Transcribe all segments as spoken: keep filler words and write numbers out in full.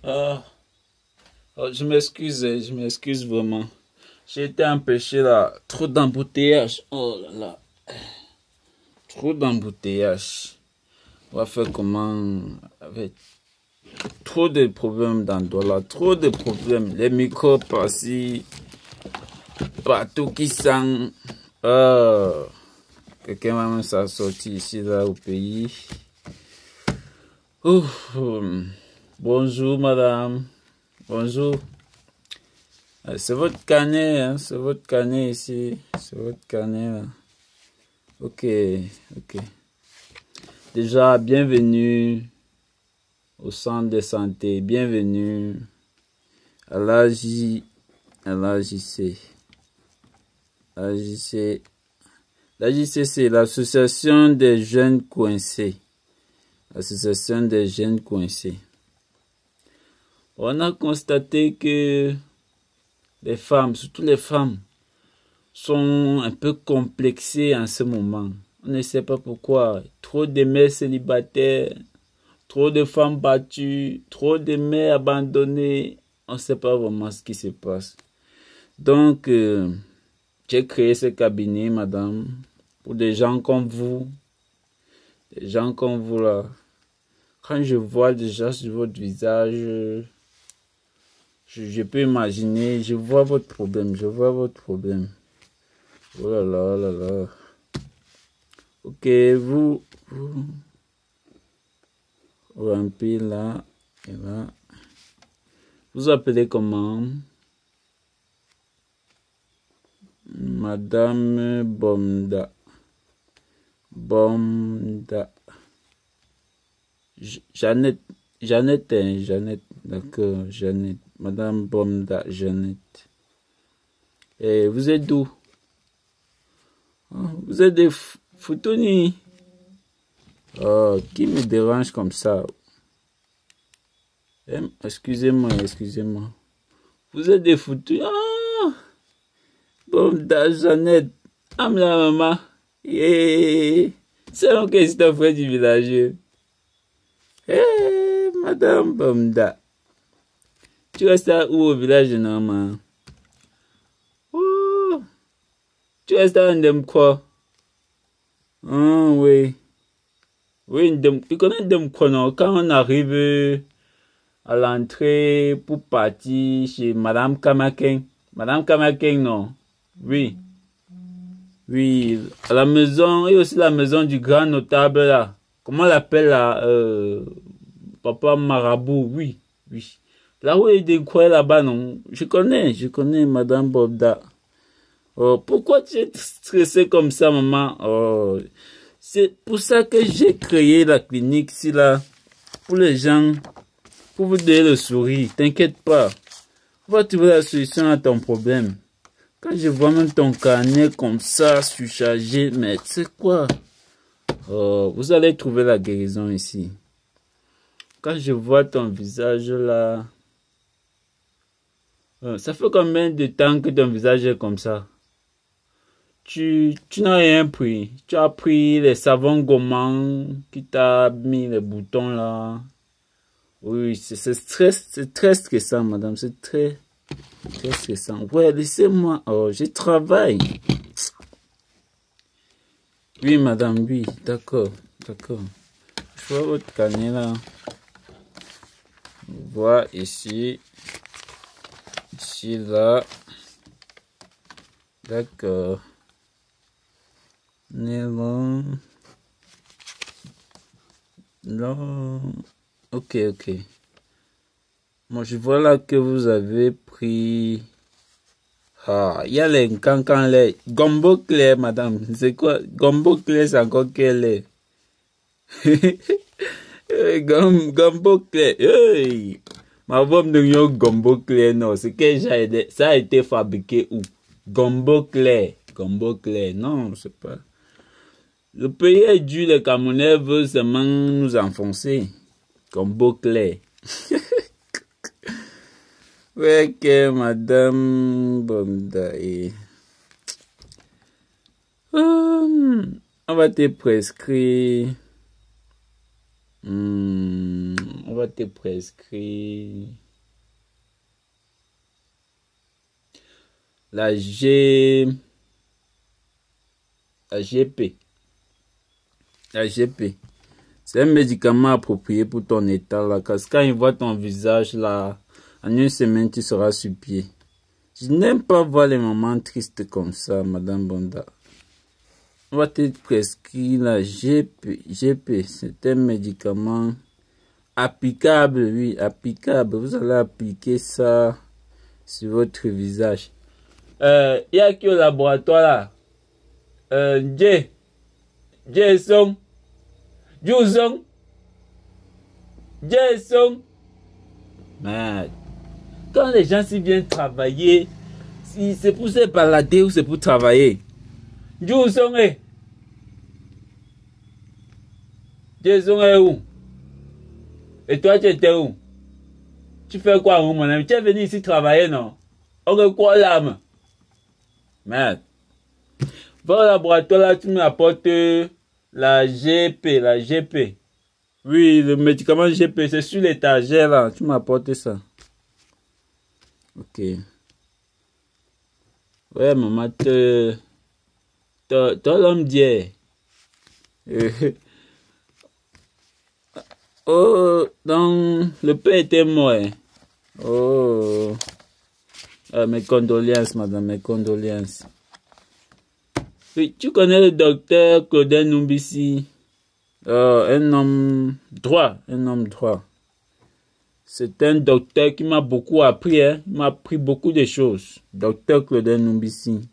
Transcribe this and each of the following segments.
Ah, oh, je m'excuse, je m'excuse vraiment. J'ai été empêché là. Trop d'embouteillage. Oh là là. Trop d'embouteillage. On va faire comment avec trop de problèmes dans Douala. Trop de problèmes. Les microbes par-ci. Partout qui sent. Oh. Quelqu'un va même s'en sortir ici là au pays. Ouf. Bonjour madame. Bonjour. C'est votre carnet, hein? C'est votre carnet ici. C'est votre carnet là. Ok, ok. Déjà, bienvenue au centre de santé. Bienvenue à l'A J, à l'A J C. L'A J C. L'A J C, c'est l'association des jeunes coincés. L'association des jeunes coincés. On a constaté que les femmes, surtout les femmes, sont un peu complexées en ce moment. On ne sait pas pourquoi. Trop de mères célibataires, trop de femmes battues, trop de mères abandonnées. On ne sait pas vraiment ce qui se passe. Donc, euh, j'ai créé ce cabinet, madame, pour des gens comme vous. Des gens comme vous, là. Quand je vois déjà sur votre visage, je, je peux imaginer, je vois votre problème, je vois votre problème. Oh là là, oh là là. Ok, vous, vous, remplir là, et là. Vous appelez comment? Madame Bomda. Bomda. Jeannette. Jeannette, hein, Jeannette. D'accord, Jeannette. Madame Bomda, Jeannette. Et vous êtes d'où? Vous êtes des Futuni. Oh, qui me dérange comme ça? Eh, excusez-moi, excusez-moi. Vous êtes des Futuni. Ah! Bomda, Jeannette. Ah, la maman. Yeah. C'est un que c'est un frère du village. Eh, Madame Bomda. Tu restes où au village, non, maman? Oh. Tu restes à Ndemkwa. Ah, oui. Oui, Ndem, tu connais Ndemkwa, non? Quand on arrive à l'entrée pour partir chez Madame Kamaken. Madame Kamaken, non? Oui. Oui, à la maison, et aussi la maison du grand notable, là. Comment on l'appelle, là? Euh, Papa Marabout, oui, oui. Là où il est quoi là-bas, non? Je connais, je connais Madame Bobda. Oh, pourquoi tu es stressé comme ça, maman? Oh, c'est pour ça que j'ai créé la clinique ici, là. Pour les gens, pour vous donner le sourire. T'inquiète pas. On va trouver la solution à ton problème. Quand je vois même ton carnet comme ça, surchargé, mais c'est quoi? Oh, vous allez trouver la guérison ici. Quand je vois ton visage là, euh, ça fait combien de temps que ton visage est comme ça? Tu, tu n'as rien pris. Tu as pris les savons gommants qui t'a mis les boutons là. Oui, c'est stress, c'est très stressant, madame. C'est très, très stressant. Ouais, laissez-moi. Oh, je travaille. Oui, madame, oui, d'accord, d'accord. Je vois votre carnet là. Voilà ici. Ici, là. D'accord. Non. Non. Ok, ok. Moi, je vois là que vous avez pris... Ah, il y a les cancan les gombo clair, madame. C'est quoi? Gombo clair, c'est encore quel est? Gom, gombo clair. Hey! Ma femme de yon gombo clair, non. C'est que j'ai ça a été fabriqué où? Gombo clair. Gombo clair. Non, c'est pas. Le pays est dur, les Camerounais veulent seulement nous enfoncer. Gombo clair. Ouais, que madame Bonda et... Hum, on va te prescrire... Hum, On va te prescrire la G... La G P. La G P. C'est un médicament approprié pour ton état là. Parce que quand il voit ton visage là, en une semaine, tu seras sur pied. Je n'aime pas voir les moments tristes comme ça, Madame Bonda. On va te prescrire la G P. G P, c'est un médicament applicable, oui, applicable. Vous allez appliquer ça sur votre visage. Euh, il y a qui au laboratoire là? Euh, J. Jason. Jason. Jason. Mais quand les gens s'y viennent travailler, si c'est pour se balader ou c'est pour travailler. Jason est. Jason est où? Et toi, tu étais où? Tu fais quoi, mon ami? Tu es venu ici travailler, non? On quoi l'âme? Merde. Va au laboratoire là, tu m'apportes la G P, la G P. Oui, le médicament G P, c'est sur l'étagère là. Tu m'apportes ça. Ok. Ouais, maman, te... Toi, l'homme dit. Oh, donc, le père était mort. Oh. Ah, mes condoléances, madame, mes condoléances. Oui, tu connais le docteur Claudel Numbisi. Oh, un homme droit, un homme droit. C'est un docteur qui m'a beaucoup appris, hein. Il m'a appris beaucoup de choses. Docteur Claudel Numbisi.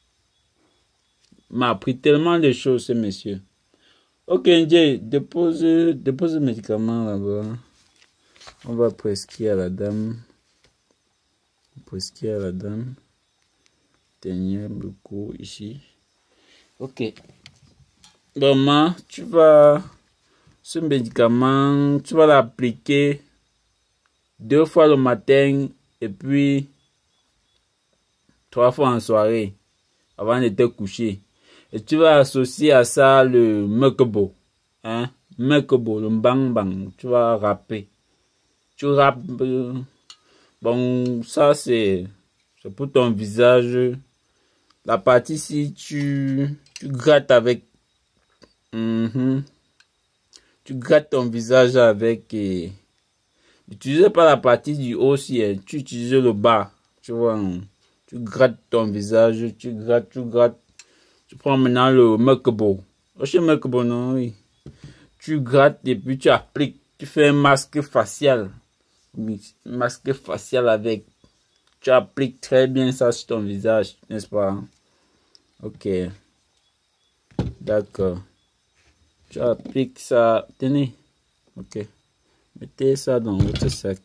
Il m'a appris tellement de choses, ce monsieur. Ok, Njé, dépose, dépose le médicament là-bas. On va prescrire à la dame. Prescrire à la dame. Tenir beaucoup ici. Ok. Maman, tu vas... Ce médicament, tu vas l'appliquer deux fois le matin et puis trois fois en soirée avant de te coucher. Et tu vas associer à ça le mekebo. Hein? Mekebo, le bang bang. Tu vas rapper. Tu rappes. Euh, bon, ça c'est pour ton visage. La partie si tu, tu grattes avec. Mm-hmm, tu grattes ton visage avec. Et, n'utilisez pas la partie du haut aussi. Hein, tu utilises le bas. Tu vois. Hein, tu grattes ton visage. Tu grattes, tu grattes. Tu prends maintenant le mekebo. Chez mekebo, non, oui. Tu grattes et puis tu appliques. Tu fais un masque facial. Un masque facial avec. Tu appliques très bien ça sur ton visage, n'est-ce pas? Ok. D'accord. Tu appliques ça. Tenez. Ok. Mettez ça dans votre sac.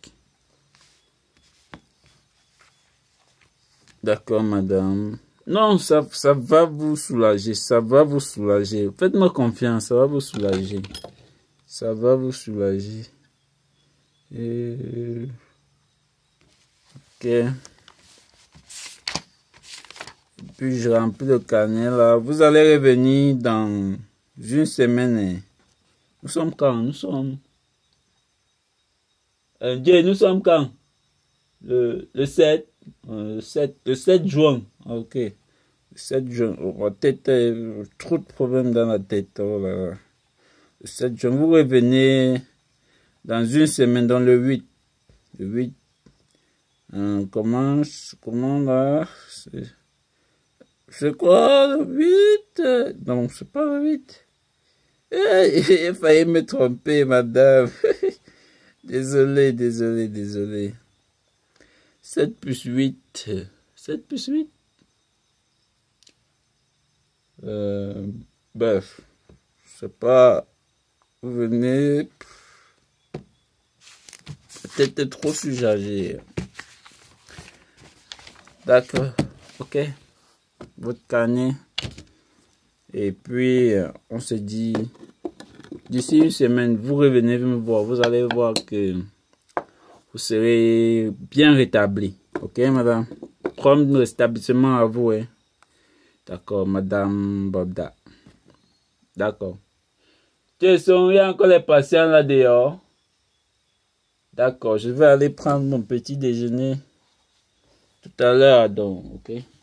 D'accord, madame. Non, ça, ça va vous soulager, ça va vous soulager. Faites-moi confiance, ça va vous soulager. Ça va vous soulager. Et... Ok. Et puis je remplis le carnet là. Vous allez revenir dans une semaine. Nous sommes quand? Nous sommes... Euh, Dieu, nous sommes quand? Le, le sept. Euh, le sept. Le sept juin. Ok. Le sept juin. Oh, tête, euh, trop de problèmes dans la tête. Oh là là. Le sept juin. Vous revenez dans une semaine, dans le huit. Le huit. Euh, comment, comment là? C'est quoi le huit? Non, c'est pas le huit. Eh, j'ai failli me tromper, madame. Désolé, désolé, désolé. sept plus huit. sept plus huit. Euh, bref. Je sais pas. Vous venez. Peut-être trop surchargé. D'accord. Ok. Votre carnet. Et puis, on se dit, d'ici une semaine, vous revenez me voir. Vous allez voir que vous serez bien rétabli. Ok, madame? Prompt rétablissement à vous. Hein? D'accord, madame Bobda. D'accord. Il y a encore les patients là dehors. D'accord, je vais aller prendre mon petit déjeuner tout à l'heure, donc, ok?